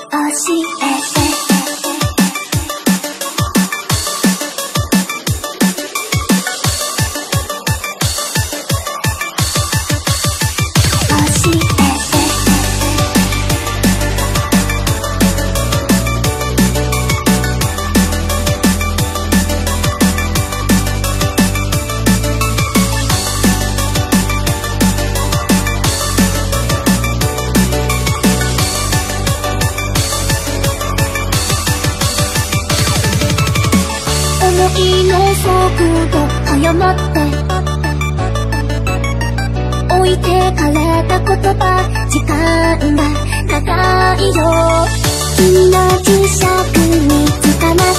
思いの速度早まって置いてかれた言葉、時間が長いよ。君の磁石に捕ま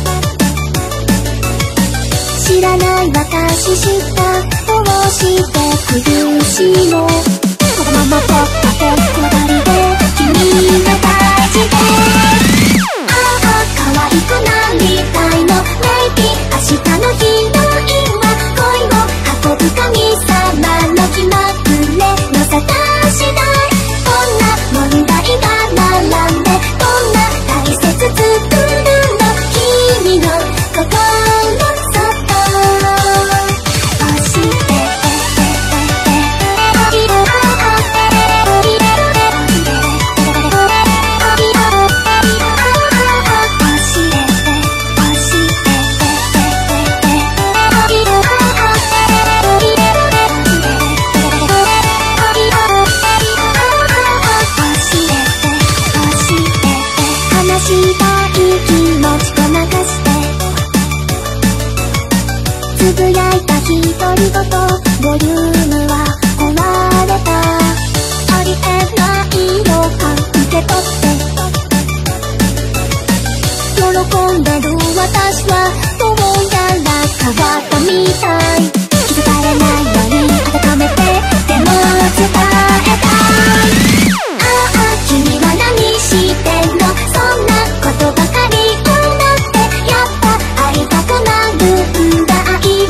って知らない私したどうして苦しいの。このままとって転がりで君が大事で、ああ可愛くなりたいの。明日のヒロインは恋を運ぶ神様の気まぐれの定次第。どんな問題が並んでどんな大切作るの、君の心そっと教えて。つぶやいた独り言、ボリュームは壊れた。ありえない予感受け取って喜んでる私はどうやら変わったみたい。気づかれないように温めてでも伝えたい。ああ君は何してんの、そんなことばかり思ってやっぱ会いたくなるんだ。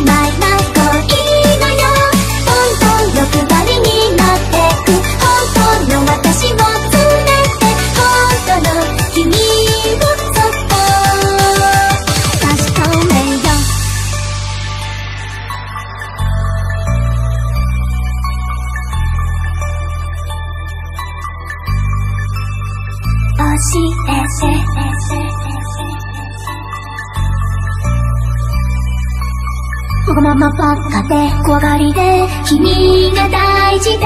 わがままばっかで怖がりで君が大事で、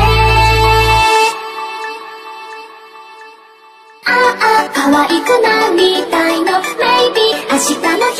ああ可愛くなりたいの Maybe 明日の